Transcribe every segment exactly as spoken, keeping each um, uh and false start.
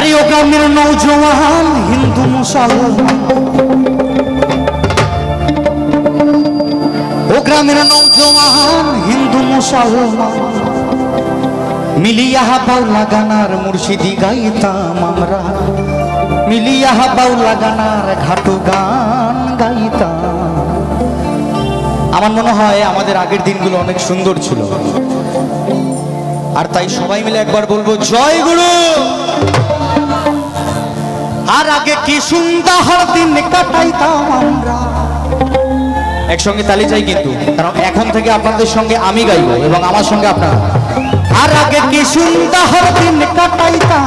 अरे ओ ग्रामीण नौजवान हिंदू मुसलमान, ओ ग्रामीण नौजवान हिंदू मुसलमान मिलिया बाउला गानार मुर्शिदी गाइताम आमरा, मिलिया बाउला गानार घाटू गान गाइताम। আমার মনে হয় আমাদের আগের দিনগুলো অনেক সুন্দর ছিল, আর তাই সবাই মিলে একবার বলবো জয় গুরু। আর আগে কি সুন্দর দিন কাটাইতাম আমরা, একসঙ্গে তালি চাই কিন্তু, কারণ এখন থেকে আপনাদের সঙ্গে আমি গাইবো এবং আমার সঙ্গে আপনারা। আর আগে কি সুন্দর দিন কাটাইতাম,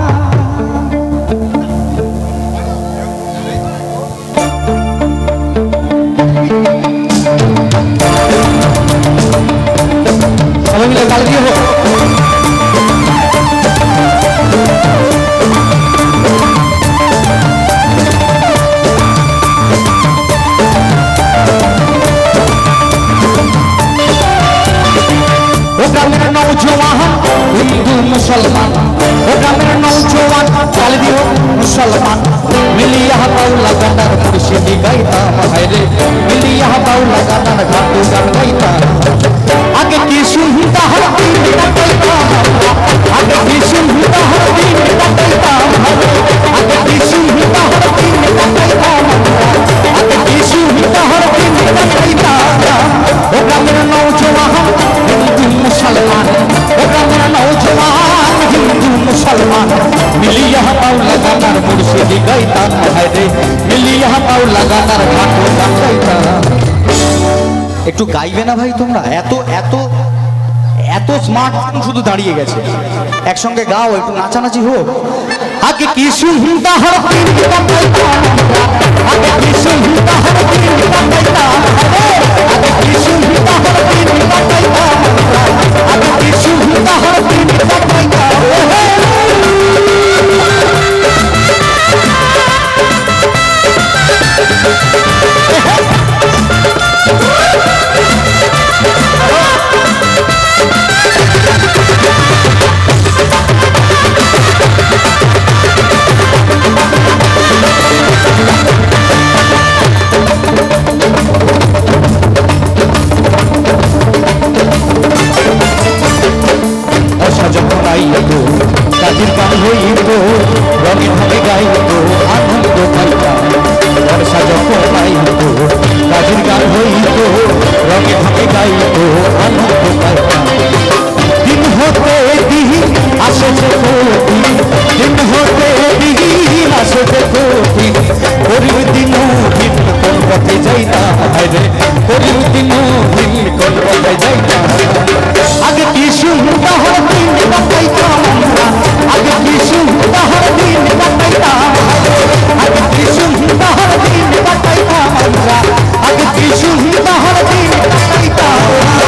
সবাই মিলে তালি দিয়ে হোক। नौजवान हिंदू मुसलमान, ओ ग्रामीण नौजवान ताली दियो मुसलमान मिलिया बाउला गानार मुर्शिदी गाइताम हायरे, मिलिया बाउला गानार घाटू गान गाइताम। आगे की सुनता हर दिन काटाइताम, आगे की सुनता हर दिन काटाइताम, आगे की सुनता हर दिन काटाइताम, आगे की सुनता हर दिन काटाइताम। ओ ग्रामीण नौजवान हिंदू मुसलमान, ओ ग्रामीण नौजवान हिंदू मुसलमान मिलिया बाउला गानार मुर्शिदी गाइताम हायरे, मिलिया बाउला गानार घाटू गान गाइताम। একটু গাইবে না ভাই তোমরা? এত এত এত স্মার্টফোন শুধু দাঁড়িয়ে গেছে, একসঙ্গে গাও, একটু নাচানাচি হোক। আগে কি সুন্দর হর দিন কাটাইতাম, আগে কি সুন্দর হর দিন কাটাইতাম, আগে কি সুন্দর হর দিন কাটাইতাম, আগে কি সুন্দর হর দিন কাটাইতাম। কাজের গান হইত রঙে ভাবে গাইত আনন্দ পাইতাম, বর্ষা যখন পাইত কাজের গান হইত রঙে ভাবে গাইত আনন্দ পাইতাম। দিন হতে দিন আসে যে কোটি, দিন হতে দিন আসে যে কোটি, করিব দিন দিন কোন পথে যাইতাম হায়রে, করিব দিন দিন কোন পথে যাইতাম। আগে কি সুন্দর দিন কাটাইতাম আমরা, আগে কি সুন্দর দিন কাটাইতাম, আগে কি সুন্দর দিন কাটাইতাম আমরা, আগে কি সুন্দর দিন কাটাইতাম।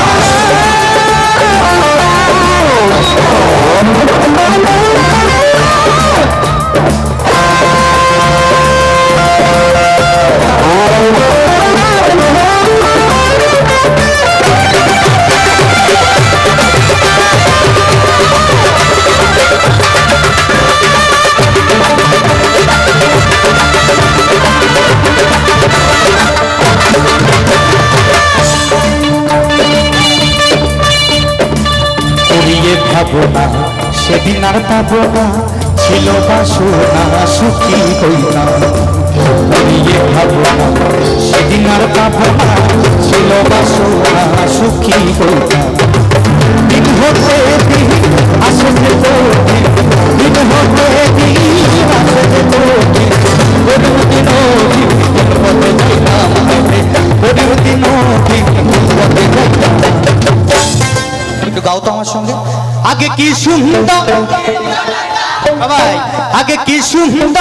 ভাবনা সেদিন আর পাবো না, ছিল বাসনা সুখী হইতাম। ভাবনা সেদিন আর পাবো না, ছিল বাসনা সুখী হইতাম। দিন হতে দিন আসে যে দিন, দিন হতে দিন আসে যে দিন, গরিব দিন দিন কোন পথে যাইতাম, গরিব দিন দিন কোন পথে যাইতাম। একটু গাও তো আমার সঙ্গে। আগে কি সুন্দর ভাই, আগে কি সুন্দর।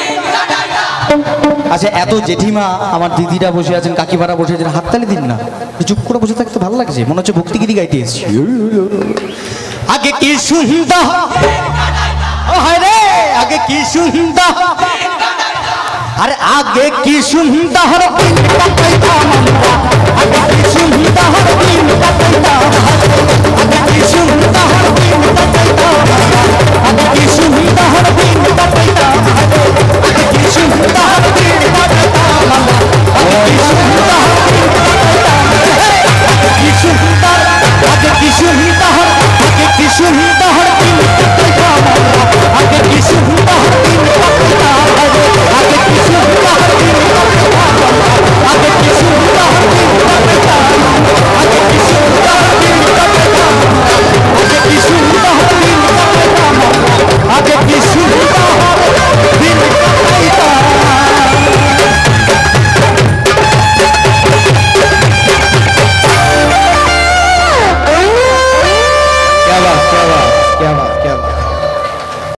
আচ্ছা এত জেঠিমা আমার দিদিরা বসে আছেন, কাকিমারা বসে আছেন, হাততালি দিন না, চুপ করে বসে থাকতে ভালো লাগছে, মনে হচ্ছে ভক্তি গীতি গাইতে এসেছি। আগে কি সুন্দর, ও হায় রে আগে কি সুন্দর, আরে আগে কি সুন্দর দিন কাটাইতাম আমরা, আগে কি সুন্দর দিন কাটাইতাম, আগে কি সুন্দর